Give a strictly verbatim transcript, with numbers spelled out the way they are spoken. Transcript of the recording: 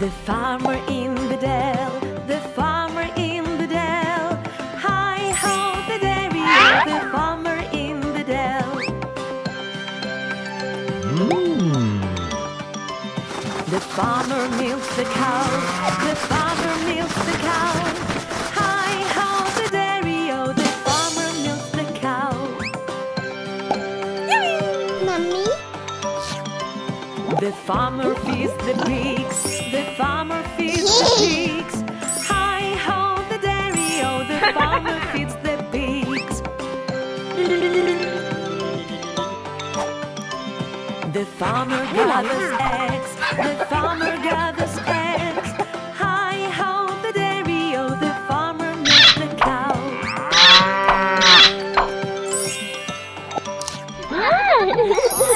The farmer in the dell, the farmer in the dell. Hi ho the dairy, the farmer in the dell. Mm. The farmer milks the cow, the farmer milks the cow. Hi ho the dairy, oh the farmer milks the cow. Mommy? The farmer feeds the pigs, the farmer feeds the pigs. Hi ho the dairy, oh the farmer feeds the pigs. The farmer gathers eggs, the farmer gathers eggs. Hi ho the dairy, oh the farmer milks the cow. Ah!